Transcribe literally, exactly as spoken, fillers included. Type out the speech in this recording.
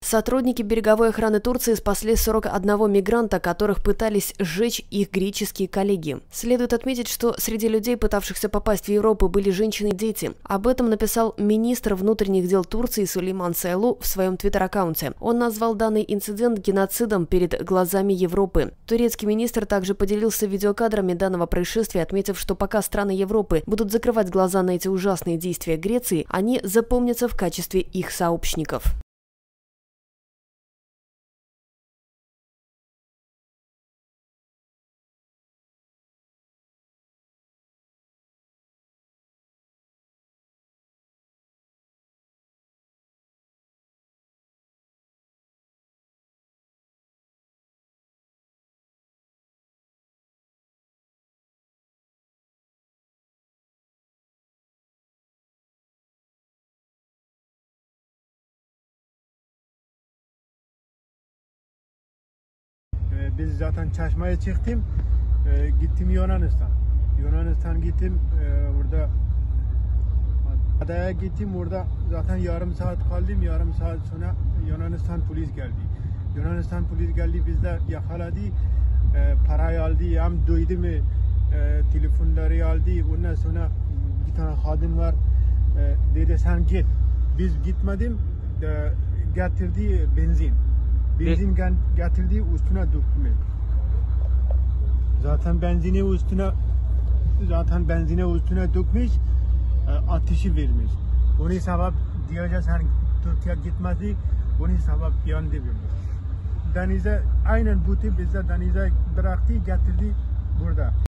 Сотрудники береговой охраны Турции спасли сорок одного мигранта, которых пытались сжечь их греческие коллеги. Следует отметить, что среди людей, пытавшихся попасть в Европу, были женщины и дети. Об этом написал министр внутренних дел Турции Сулейман Сойлу в своем твиттер-аккаунте. Он назвал данный инцидент геноцидом перед глазами Европы. Турецкий министр также поделился видеокадрами данного происшествия, отметив, что пока страны Европы будут закрывать глаза на эти ужасные действия Греции, они запомнятся в качестве их сообщников. Biz zaten Çeşme'ye çıktım, e, gittim Yunanistan. Yunanistan gittim, e, orada adaya gittim, orada zaten yarım saat kaldım, yarım saat sonra Yunanistan polis geldi. Yunanistan polis geldi, bizde yakaladı, e, parayı aldı, hem duydu mu, e, telefonları aldı, ondan sonra bir tane kadın var, e, dedi sen git. Biz gitmedim, e, getirdi benzin. Benzin getirdiği üstüne döktüm. Zaten benzini üstüne zaten benzine üstüne dökmüş, ateşi vermiş. Onun sebep diyeceğiz hani Türkiye gitmedi, onun sebep yandı vermiş. Denize aynen bu tip bize denize bıraktı, getirdi burada.